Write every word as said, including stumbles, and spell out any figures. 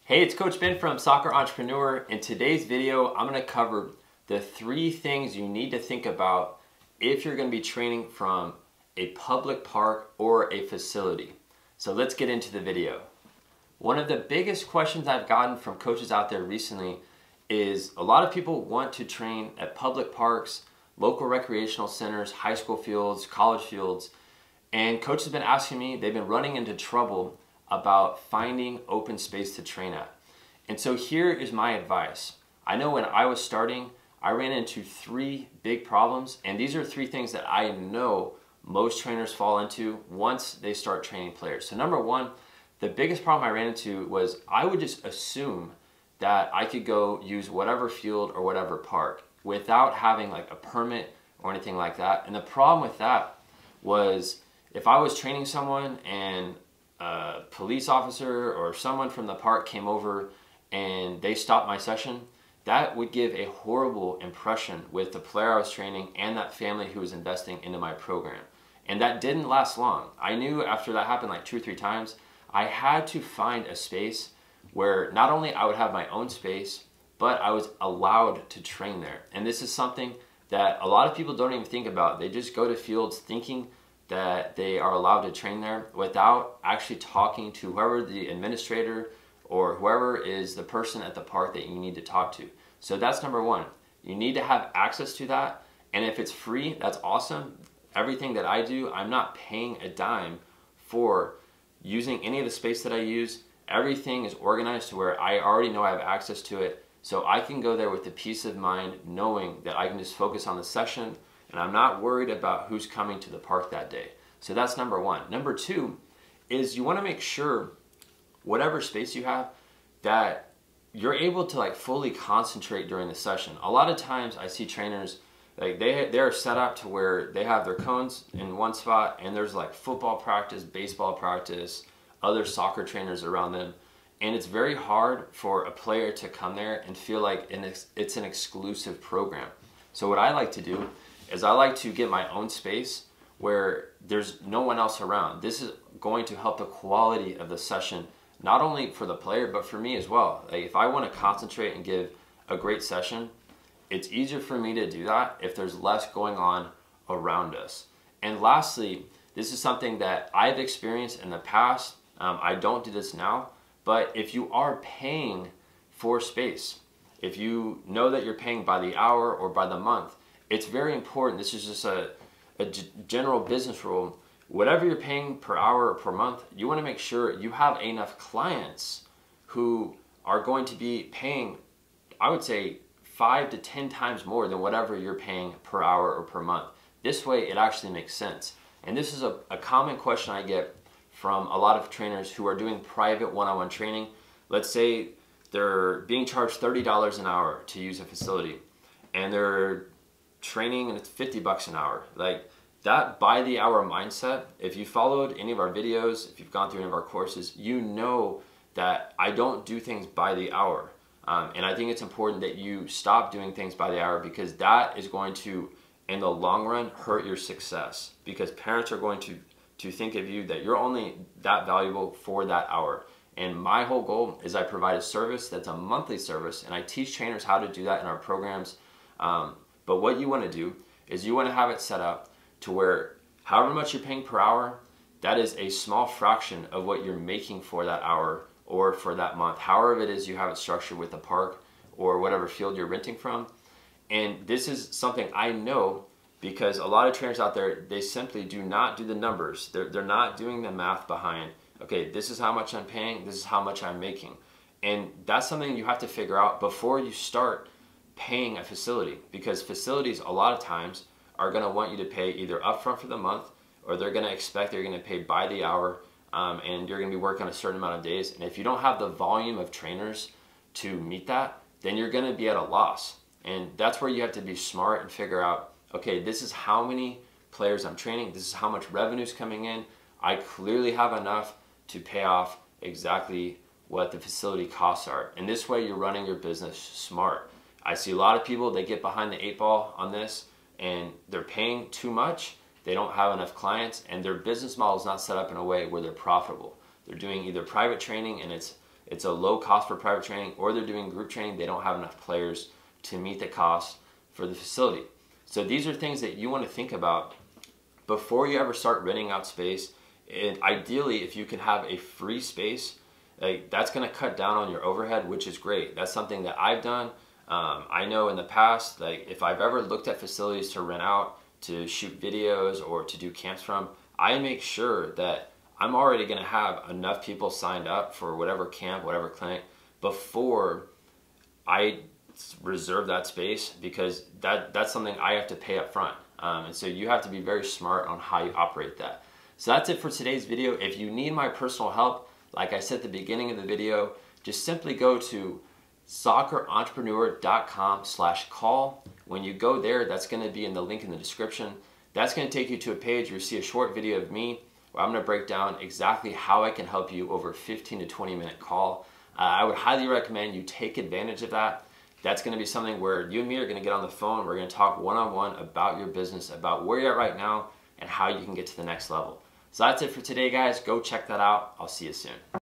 Hey, it's Coach Ben from Soccer Entrepreneur. In today's video, I'm going to cover the three things you need to think about if you're going to be training from a public park or a facility. So let's get into the video. One of the biggest questions I've gotten from coaches out there recently is a lot of people want to train at public parks, local recreational centers, high school fields, college fields, and coaches have been asking me, they've been running into trouble about finding open space to train at. And so here is my advice. I know when I was starting, I ran into three big problems, and these are three things that I know most trainers fall into once they start training players. So number one, the biggest problem I ran into was I would just assume that I could go use whatever field or whatever park without having like a permit or anything like that. And the problem with that was if I was training someone and a police officer or someone from the park came over and they stopped my session, that would give a horrible impression with the player I was training and that family who was investing into my program. And that didn't last long. I knew after that happened like two or three times, I had to find a space where not only I would have my own space, but I was allowed to train there. And this is something that a lot of people don't even think about. They just go to fields thinking that they are allowed to train there without actually talking to whoever the administrator or whoever is the person at the park that you need to talk to. So that's number one. You need to have access to that. And if it's free, that's awesome. Everything that I do, I'm not paying a dime for using any of the space that I use. Everything is organized to where I already know I have access to it. So I can go there with the peace of mind knowing that I can just focus on the session and I'm not worried about who's coming to the park that day. So that's number one. Number two is you want to make sure whatever space you have that you're able to like fully concentrate during the session. A lot of times I see trainers like they they're set up to where they have their cones in one spot and there's like football practice, baseball practice, other soccer trainers around them. And it's very hard for a player to come there and feel like it's an exclusive program. So what I like to do is I like to get my own space where there's no one else around. This is going to help the quality of the session, not only for the player, but for me as well. Like if I want to concentrate and give a great session, it's easier for me to do that if there's less going on around us. And lastly, this is something that I've experienced in the past. Um, I don't do this now, but if you are paying for space, if you know that you're paying by the hour or by the month, it's very important. This is just a, a general business rule. Whatever you're paying per hour or per month, you want to make sure you have enough clients who are going to be paying, I would say, five to ten times more than whatever you're paying per hour or per month. This way, it actually makes sense. And this is a, a common question I get from a lot of trainers who are doing private one-on-one training. Let's say they're being charged thirty dollars an hour to use a facility and they're training and it's fifty bucks an hour. Like that by the hour mindset, if you followed any of our videos, if you've gone through any of our courses, you know that I don't do things by the hour. Um, and I think it's important that you stop doing things by the hour because that is going to, in the long run, hurt your success because parents are going to, to think of you that you're only that valuable for that hour. And my whole goal is I provide a service that's a monthly service and I teach trainers how to do that in our programs. Um, But what you want to do is you want to have it set up to where however much you're paying per hour, that is a small fraction of what you're making for that hour or for that month. However it is you have it structured with the park or whatever field you're renting from. And this is something I know because a lot of trainers out there, they simply do not do the numbers. They're, they're not doing the math behind, okay, this is how much I'm paying, this is how much I'm making. And that's something you have to figure out before you start paying a facility, because facilities a lot of times are going to want you to pay either upfront for the month or they're going to expect they're going to pay by the hour um, and you're going to be working a certain amount of days. And if you don't have the volume of trainers to meet that, then you're going to be at a loss. And that's where you have to be smart and figure out, okay, this is how many players I'm training. This is how much revenue is coming in. I clearly have enough to pay off exactly what the facility costs are. And this way you're running your business smart. I see a lot of people, they get behind the eight ball on this and they're paying too much. They don't have enough clients and their business model is not set up in a way where they're profitable. They're doing either private training and it's it's a low cost for private training, or they're doing group training, they don't have enough players to meet the cost for the facility. So these are things that you want to think about before you ever start renting out space. And ideally, if you can have a free space, like, that's going to cut down on your overhead, which is great. That's something that I've done. Um, I know in the past, like, if I've ever looked at facilities to rent out, to shoot videos, or to do camps from, I make sure that I'm already going to have enough people signed up for whatever camp, whatever clinic, before I reserve that space, because that that's something I have to pay up front. Um, and so you have to be very smart on how you operate that. So that's it for today's video. If you need my personal help, like I said at the beginning of the video, just simply go to soccer entrepreneur dot com slash call. When you go there, that's going to be in the link in the description. That's going to take you to a page where you see a short video of me where I'm going to break down exactly how I can help you over a fifteen to twenty minute call. Uh, I would highly recommend you take advantage of that. That's going to be something where you and me are going to get on the phone. We're going to talk one-on-one about your business, about where you're at right now, and how you can get to the next level. So that's it for today, guys. Go check that out. I'll see you soon.